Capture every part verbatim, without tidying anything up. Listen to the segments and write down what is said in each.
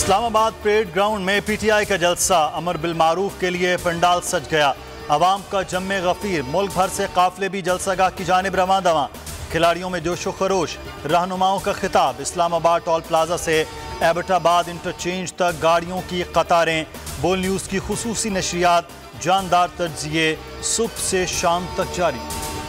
Islamabad parade ground में पीटीआई का जलसा अमर बिल मारूफ के लिए पंडाल सज गया। अवाम का जम्मे गफीर, मुल्क भर से काफिले भी जलसागाह की जानिब रवां दवां। खिलाड़ियों में जोशो खरोश, रहनुमाओं का खिताब। इस्लामाबाद टोल प्लाजा से एबटाबाद इंटरचेंज तक गाड़ियों की कतारें। बोल न्यूज़ की खुसूसी नशरियात जानदार तज्जिए सुबह से शाम तक जारी।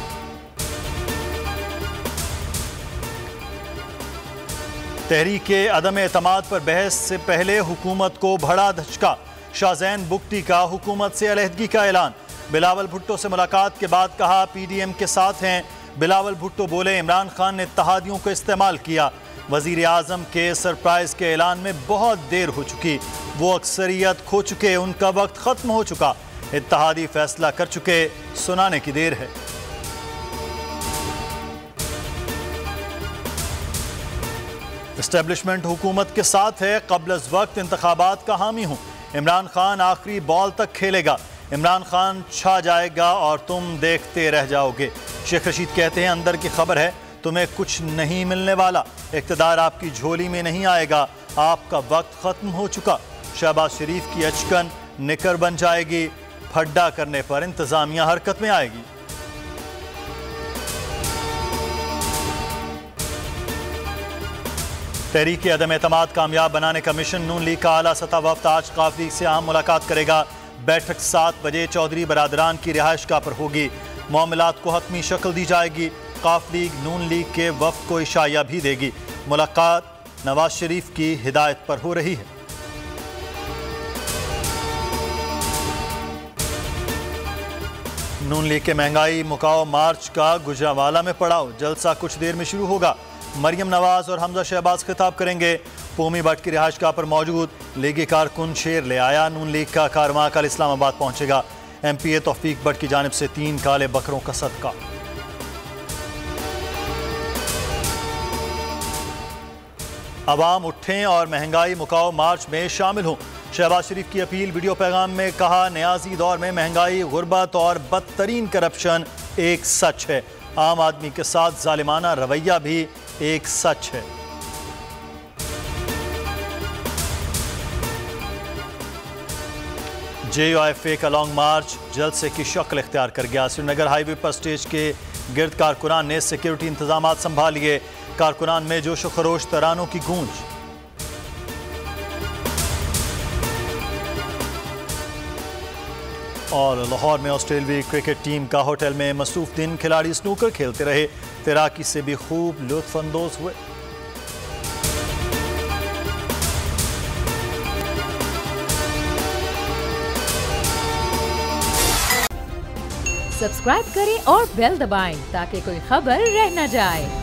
तहरीके अदम एतमाद पर बहस से पहले हुकूमत को भड़ा धचका। शाहजैन बुगटी का हुकूमत से अलहदगी का ऐलान। बिलावल भुट्टो से मुलाकात के बाद कहा पीडीएम के साथ हैं। बिलावल भुट्टो बोले इमरान खान ने इत्तेहादियों को इस्तेमाल किया। वजीर आजम के सरप्राइज के ऐलान में बहुत देर हो चुकी, वो अक्सरियत खो चुके, उनका वक्त खत्म हो चुका। इत्तेहादी फैसला कर चुके, सुनाने की देर है। एस्टेब्लिशमेंट हुकूमत के साथ है, कब्ल अज वक्त इंतखाबात का हामी हूँ। इमरान खान आखिरी बॉल तक खेलेगा। इमरान खान छा जाएगा और तुम देखते रह जाओगे। शेख रशीद कहते हैं अंदर की खबर है, तुम्हें कुछ नहीं मिलने वाला। इक़्तिदार आपकी झोली में नहीं आएगा, आपका वक्त ख़त्म हो चुका। शहबाज शरीफ की अचकन निकर बन जाएगी। फड्डा करने पर इंतज़ामिया हरकत में आएगी। तहरीक अदम एतमाद कामयाब बनाने का मिशन नून लीग का आला सतह वफ्द आज काफ लीग से अहम मुलाकात करेगा। बैठक सात बजे चौधरी बरादरान की रिहाइश गाह पर होगी। मामलात को हतमी शक्ल दी जाएगी। काफ लीग नून लीग के वफ्द को इशाया भी देगी। मुलाकात नवाज शरीफ की हिदायत पर हो रही है। नून लीग के महंगाई मुकाओ मार्च का गुजरावाला में पड़ाव। जलसा कुछ देर में शुरू होगा। मरियम नवाज और हमजा शहबाज खिताब करेंगे। पोमी भट्ट की रिहाइश गाह पर मौजूद लीगी कारकुन शेर ले आया। नून लीग का कारवां कल इस्लामाबाद पहुंचेगा। M P A Taufiq Bhatt की जानिब से तीन काले बकरों का सदका। अवाम उठें और महंगाई मुकाओ मार्च में शामिल हों। शहबाज शरीफ की अपील। वीडियो पैगाम में कहा न्याजी दौर में महंगाई, गुर्बत और बदतरीन करप्शन एक सच है। आम आदमी के साथ जालिमाना रवैया भी एक सच है। जे यू आई एफ ए का लॉन्ग मार्च जलसे की शक्ल इख्तियार कर गया। श्रीनगर हाईवे पर स्टेज के गिर्द कारकुनान ने सिक्योरिटी इंतजाम संभालिए। कारकुनान में जोशो खरोश, तरानों की गूंज। और लाहौर में ऑस्ट्रेलियाई क्रिकेट टीम का होटल में मसरूफ दिन। खिलाड़ी स्नूकर खेलते रहे, तैराकी से भी खूब लुत्फ अंदोज हुए। सब्सक्राइब करें और बेल दबाएं ताकि कोई खबर रह न जाए।